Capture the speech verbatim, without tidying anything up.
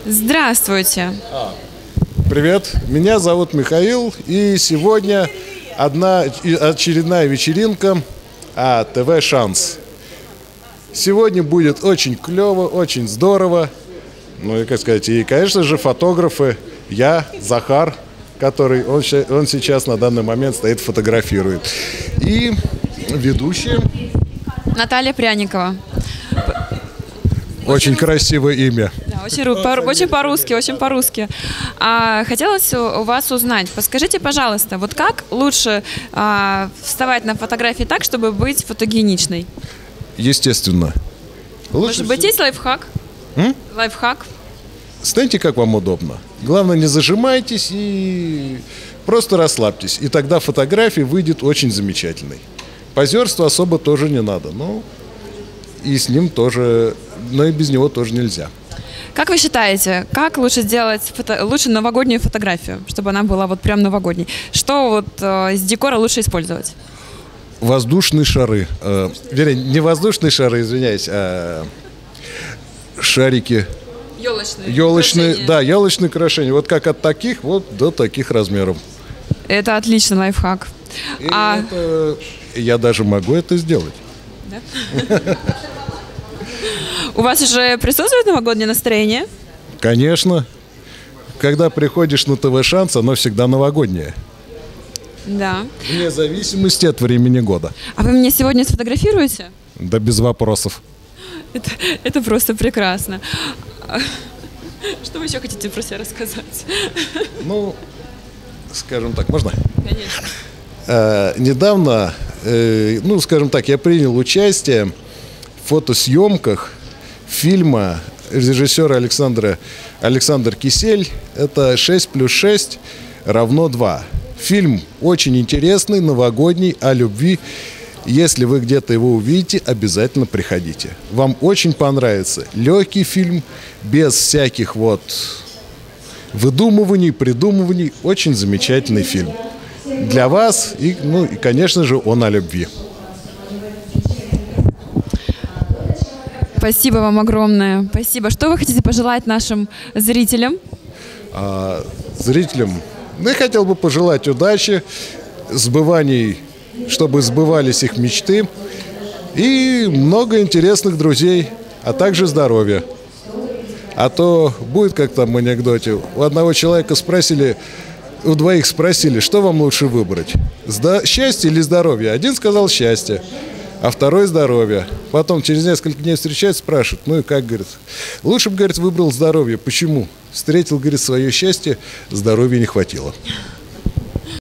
Здравствуйте. Привет, меня зовут Михаил, и сегодня одна очередная вечеринка а, ТВ «Шанс». Сегодня будет очень клево, очень здорово. Ну и, как сказать, и, конечно же, фотографы. Я, Захар, который, он, он сейчас на данный момент стоит, фотографирует. И ведущая Наталья Пряникова. Очень красивое имя. Да, очень, по, очень по-русски, очень по-русски. А, хотелось у вас узнать, подскажите, пожалуйста, вот как лучше а, вставать на фотографии так, чтобы быть фотогеничной? Естественно. Лучше Может быть, есть лайфхак? М? Лайфхак? Знаете, как вам удобно. Главное, не зажимайтесь и просто расслабьтесь. И тогда фотография выйдет очень замечательной. Позерство особо тоже не надо. Но и с ним тоже, но и без него тоже нельзя. Как вы считаете, как лучше сделать фото, лучше новогоднюю фотографию, чтобы она была вот прям новогодней? Что вот э, из декора лучше использовать? Воздушные шары. Э, вернее, не воздушные шары, извиняюсь, а шарики. Елочные. Елочные, украшения. да, елочные украшения. Вот как от таких вот до таких размеров. Это отличный лайфхак. И а... это, я даже могу это сделать. Да? У вас уже присутствует новогоднее настроение? Конечно. Когда приходишь на ТВ «Шанс», оно всегда новогоднее. Да. Вне зависимости от времени года. А вы меня сегодня сфотографируете? Да без вопросов. Это, это просто прекрасно. Что вы еще хотите про себя рассказать? Ну, скажем так, можно? Конечно. А, недавно, э, ну, скажем так, я принял участие в фотосъемках фильма режиссера Александра, Александр Кисель. Это шесть плюс шесть равно два. Фильм очень интересный, новогодний, о любви. Если вы где-то его увидите, обязательно приходите. Вам очень понравится. Легкий фильм, без всяких вот выдумываний, придумываний. Очень замечательный фильм. Для вас и, ну, и, конечно же, он о любви. Спасибо вам огромное. Спасибо. Что вы хотите пожелать нашим зрителям? А, зрителям, ну, я хотел бы пожелать удачи, сбываний, чтобы сбывались их мечты, и много интересных друзей, а также здоровья. А то будет, как там в анекдоте, у одного человека спросили, у двоих спросили, что вам лучше выбрать, Сда- счастье или здоровье? Один сказал счастье, а второй здоровье. Потом через несколько дней встречаются, спрашивают, ну и как, говорит, лучше бы, говорит, выбрал здоровье. Почему? Встретил, говорит, свое счастье, здоровья не хватило.